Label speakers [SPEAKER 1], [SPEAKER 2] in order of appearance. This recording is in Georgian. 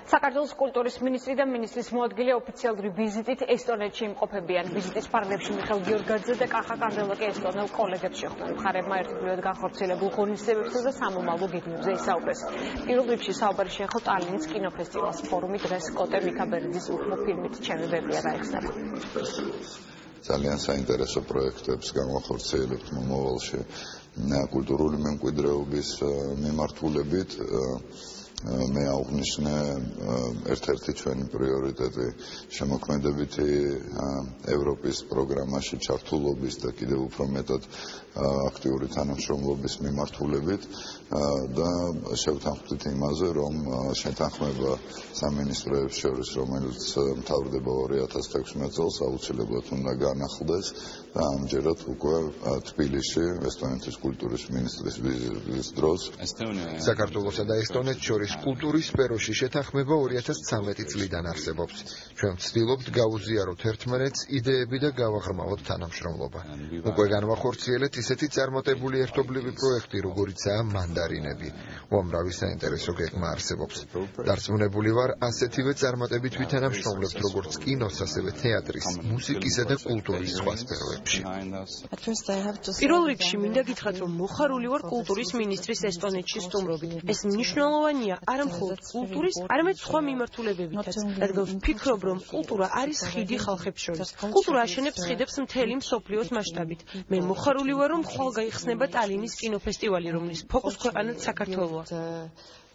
[SPEAKER 1] საქართველოს კულტურის მინისტრი და მინისტრის მოადგილე ოფიციალური ვიზიტით ესტონეთში იმყოფებიან. ვიზიტის პარალელში მიხეილ გიორგაძე და კახა კანდელაკი ესტონელ კოლეგებს შეხვდნენ. მხარეებმა ერთობლივად განხორციელებულ ღონისძიებებსა და სამომავლო გეგმებზე ისაუბრეს. პირველ რიგში საუბარი შეეხო ტალინის კინოფესტივალს. ფორუმი დღეს კოტე მიქაბერიძის უხმო ფილმით ჩემი ბებია გაიხსნება.
[SPEAKER 2] ძალიან საინტერესო პროექტებს განვახორციელებთ მომავალში კულტურული მემკვიდრეობის მიმართულებით. მე აღვნიშნე ერთ-ერთი ჩვენი პრიორიტეტი შემოქმედებითი ევროპის პროგრამაში ჩართულობის და კიდევ უფრო მეტად აქტიური თანამშრომლობის მიმართულებით და შევთანხმდით იმაზე, რომ შეთანხმება სამინისტროებს შორის, რომელიც მთავრდება 2016 წელს, აუცილებლად უნდა განახლდეს და ამჯერად უკვე თბილისში ესტონეთის კულტურის მინისტრის ვიზიტის დროს
[SPEAKER 3] საქართველოსა და ესტონეთს შორის კულტურის სფეროში შეთანხმება 2013 წლიდან არსებობს. ჩვენ ვცდილობთ გავუზიაროთ ერთმანეთს იდეები და გავაღრმავოთ თანამშრომლობა. უკვე განვახორციელეთ ისეთი წარმატებული ერთობლივი პროექტი, როგორიცაა მანდარინები. უამრავი საინტერესო გეგმა არსებობს. დარწმუნებული ვარ, ასეთივე წარმატებით ვითანამშრომლებთ როგორც კინოს, ასევე თეატრის, მუსიკისა და კულტურის სხვა სფეროებში.
[SPEAKER 4] პირველ რიგში მინდა გითხრათ, რომ მოხარული ვარ კულტურის მინისტრის ესტონეთში სტუმრობით. ეს მნიშვნელოვანია არა მხოლოდ კულტურის, არამედ სხვა მიმართულებებითაც, რადგან ვფიქრობ, რომ კულტურა არის ხიდი ხალხებს შორის. კულტურა აშენებს ხიდებს მთელი მსოფლიოს მასშტაბით. მე მოხარული ვარ, რომ ხვალ გაიხსნება ტალინის კინოფესტივალი, რომლის ფოკუს ქვეყანად საქართველოა.